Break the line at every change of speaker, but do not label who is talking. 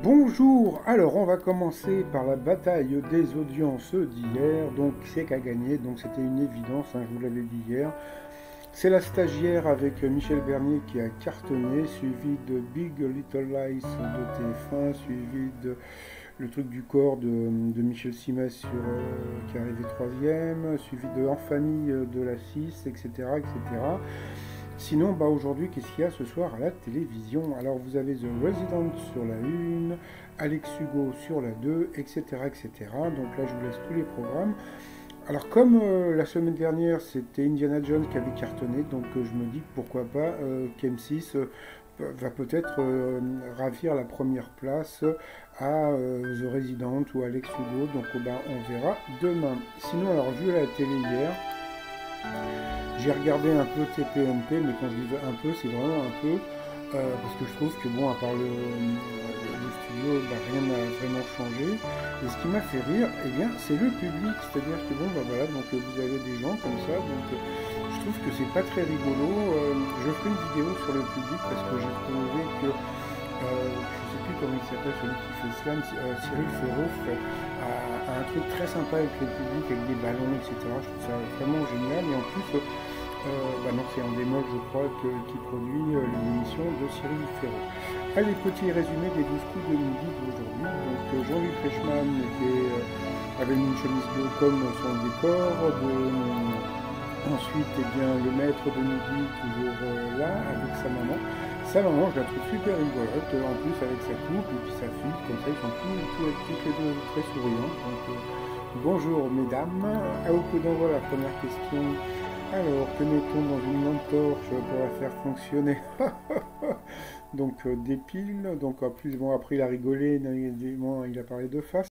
Bonjour, alors on va commencer par la bataille des audiences d'hier, donc c'est qu'à gagner, donc c'était une évidence, hein, je vous l'avais dit hier. C'est la stagiaire avec Michel Bernier qui a cartonné, suivi de Big Little Lies de TF1, suivi de Le truc du corps de Michel Simès qui est arrivé troisième, suivi de En famille de la 6, etc. etc. Sinon, aujourd'hui, qu'est-ce qu'il y a ce soir à la télévision? Alors, vous avez The Resident sur la 1, Alex Hugo sur la 2, etc., etc. Donc là, je vous laisse tous les programmes. Alors, comme la semaine dernière, c'était Indiana Jones qui avait cartonné, donc je me dis pourquoi pas qu'M6 va peut-être ravir la première place à The Resident ou Alex Hugo. Donc, on verra demain. Sinon, alors, vu la télé hier, j'ai regardé un peu TPMP, mais quand je dis un peu, c'est vraiment un peu, parce que je trouve que, bon, à part le studio, rien n'a vraiment changé. Et ce qui m'a fait rire, eh bien, c'est le public. C'est-à-dire que, bon, voilà, donc vous avez des gens comme ça, donc je trouve que c'est pas très rigolo. Je ferai une vidéo sur le public parce que j'ai trouvé que je sais plus comment il s'appelle, celui qui fait slam, Cyril Ferraud a un truc très sympa avec le public, avec des ballons, etc. Je trouve ça vraiment génial. Et en plus, non, c'est Endemol, je crois, qui produit l'émission de Cyril Ferraud. Allez, petit résumé des 12 coups de midi d'aujourd'hui. Donc, Jean-Luc Reichmann avait une chemise bleue comme son décor. Ensuite, le maître de midi, toujours là, avec sa maman. Sa maman, je la trouve super rigolote, en plus avec sa coupe et puis sa fille, comme ça, ils sont toutes les deux très souriants. Donc, bonjour mesdames. Au coup d'envoi, la première question. Alors, que mettons dans une lampe torche pour la faire fonctionner? Donc, des piles. Donc, en plus, bon, après, il a rigolé, il a parlé de face.